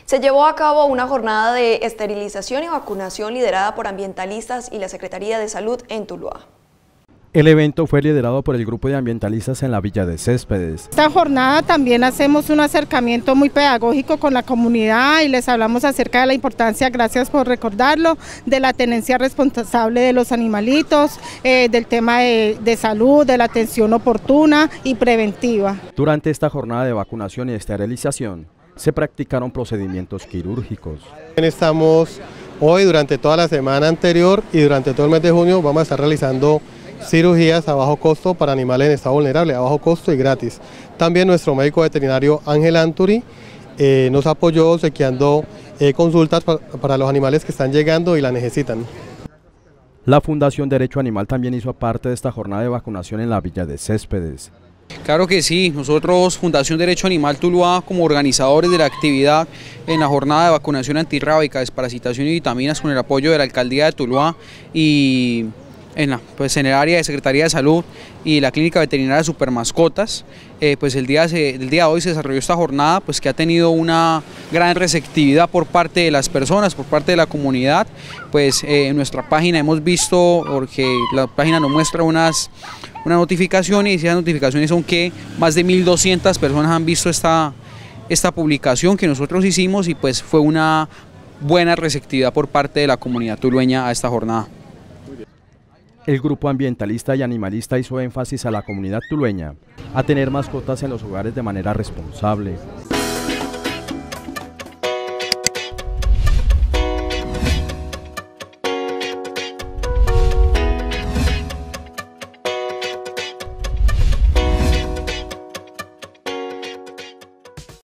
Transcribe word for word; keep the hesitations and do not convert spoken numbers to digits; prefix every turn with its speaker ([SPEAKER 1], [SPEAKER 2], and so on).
[SPEAKER 1] Se llevó a cabo una jornada de esterilización y vacunación liderada por ambientalistas y la Secretaría de Salud en Tuluá.
[SPEAKER 2] El evento fue liderado por el grupo de ambientalistas en la Villa de Céspedes.
[SPEAKER 3] Esta jornada también hacemos un acercamiento muy pedagógico con la comunidad y les hablamos acerca de la importancia, gracias por recordarlo, de la tenencia responsable de los animalitos, eh, del tema de, de salud, de la atención oportuna y preventiva.
[SPEAKER 2] Durante esta jornada de vacunación y esterilización se practicaron procedimientos quirúrgicos.
[SPEAKER 4] Estamos hoy, durante toda la semana anterior y durante todo el mes de junio, vamos a estar realizando cirugías a bajo costo para animales en estado vulnerable, a bajo costo y gratis. También nuestro médico veterinario Ángel Anturi eh, nos apoyó obsequiando eh, consultas pa para los animales que están llegando y la necesitan.
[SPEAKER 2] La Fundación Derecho Animal también hizo parte de esta jornada de vacunación en la Villa de Céspedes.
[SPEAKER 5] Claro que sí, nosotros Fundación Derecho Animal Tuluá, como organizadores de la actividad en la jornada de vacunación antirrábica, desparasitación y vitaminas con el apoyo de la Alcaldía de Tuluá y en, la, pues en el área de Secretaría de Salud y la Clínica Veterinaria de Supermascotas, eh, pues el día, el día de hoy se desarrolló esta jornada pues que ha tenido una gran receptividad por parte de las personas, por parte de la comunidad. Pues eh, en nuestra página hemos visto, porque la página nos muestra unas, unas notificaciones, y esas notificaciones son que más de mil doscientas personas han visto esta, esta publicación que nosotros hicimos, y pues fue una buena receptividad por parte de la comunidad tulueña a esta jornada.
[SPEAKER 2] El grupo ambientalista y animalista hizo énfasis a la comunidad tulueña a tener mascotas en los hogares de manera responsable.